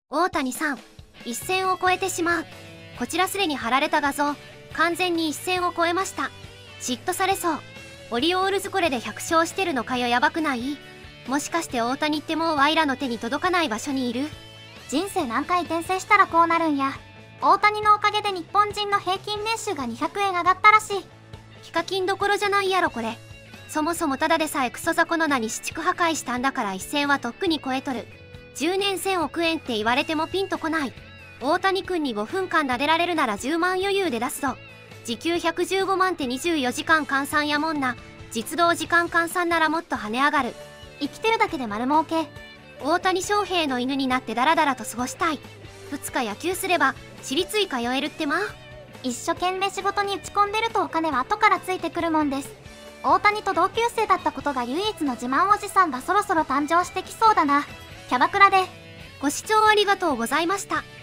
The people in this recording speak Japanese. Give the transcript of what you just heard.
大谷さん、一線を越えてしまう。こちらすでに貼られた画像、完全に一線を越えました。嫉妬されそう。オリオールズこれで100勝してるのかよ。やばくない？もしかして大谷ってもうワイらの手に届かない場所にいる？ 人生何回転生したらこうなるんや。大谷のおかげで日本人の平均年収が200円上がったらしい。 ヒカキンどころじゃないやろこれ。そもそもただでさえクソ雑魚の名に私蓄破壊したんだから、一線はとっくに超えとる。10年1000億円って言われてもピンとこない。大谷くんに5分間撫でられるなら10万余裕で出すぞ。時給115万って24時間換算やもんな。実動時間換算ならもっと跳ね上がる。 生きてるだけで丸儲け。 大谷翔平の犬になってダラダラと過ごしたい。2日野球すれば私立医通えるってまあ。 一生懸命仕事に打ち込んでるとお金は後からついてくるもんです。大谷と同級生だったことが唯一の自慢おじさんがそろそろ誕生してきそうだな。キャバクラで。 ご視聴ありがとうございました。